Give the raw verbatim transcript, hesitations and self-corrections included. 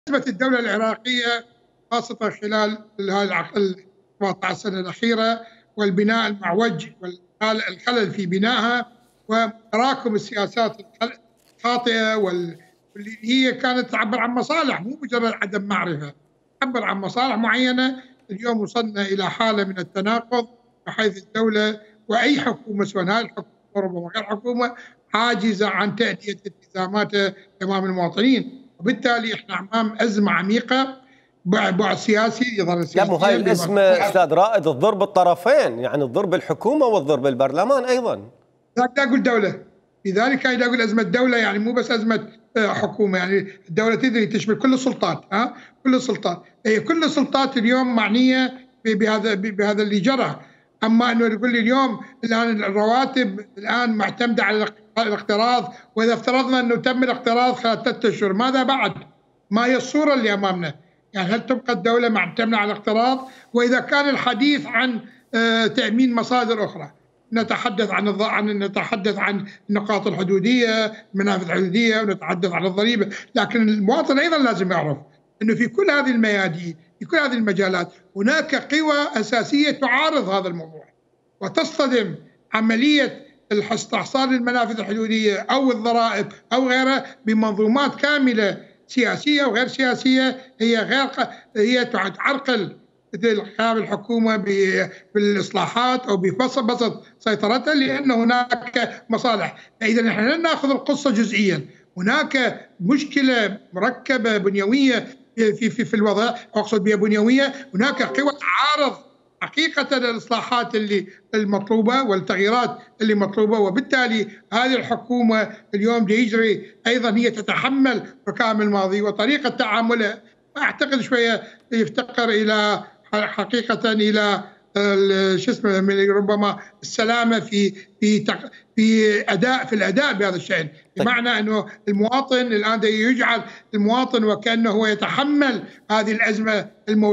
أزمة الدولة العراقية خاصة خلال ال سبعة عشر سنة الأخيرة والبناء المعوج والخلل في بنائها وتراكم السياسات الخاطئة واللي هي كانت تعبر عن مصالح، مو مجرد عدم معرفة، تعبر عن مصالح معينة. اليوم وصلنا إلى حالة من التناقض بحيث الدولة وأي حكومة سواء هاي الحكومة وربما غير حكومة عاجزة عن تأدية التزاماتها أمام المواطنين، وبالتالي احنا امام ازمه عميقه بعد سياسي يظل لا مو هاي الازمه استاذ رائد تضر بالطرفين، يعني تضر بالحكومه وتضر بالبرلمان ايضا. لا اقول دوله، لذلك انا اقول ازمه دوله، يعني مو بس ازمه حكومه، يعني الدوله تدري تشمل كل السلطات، ها كل السلطات، هي كل السلطات اليوم معنيه بهذا بهذا اللي جرى. اما انه يقول لي اليوم الان الرواتب الان معتمده على الاقتراض، واذا افترضنا انه تم الاقتراض خلال ثلاثة اشهر ماذا بعد؟ ما هي الصوره اللي امامنا؟ يعني هل تبقى الدوله معتمده على الاقتراض؟ واذا كان الحديث عن تامين مصادر اخرى، نتحدث عن عن نتحدث عن النقاط الحدوديه، المنافذ الحدوديه، ونتحدث عن الضريبه، لكن المواطن ايضا لازم يعرف انه في كل هذه الميادين، في كل هذه المجالات هناك قوى اساسيه تعارض هذا الموضوع وتصطدم عمليه استحصال المنافذ الحدوديه او الضرائب او غيرها بمنظومات كامله سياسيه وغير سياسيه، هي غير هي تعرقل قيام الحكومه بالاصلاحات او ببسط سيطرتها، لان هناك مصالح. فاذا نحن لن ناخذ القصه جزئيا، هناك مشكله مركبه بنيويه في في في الوضع، اقصد بها بنيويه، هناك قوى تعارض حقيقة الإصلاحات اللي المطلوبة والتغييرات اللي مطلوبة، وبالتالي هذه الحكومة اليوم يجري أيضا هي تتحمل ركام الماضي وطريقة تعاملها أعتقد شوية يفتقر إلى حقيقة إلى شو اسمه ربما السلامة في في في أداء في الأداء بهذا الشأن، بمعنى أنه المواطن الآن يجعل المواطن وكأنه هو يتحمل هذه الأزمة الموجودة.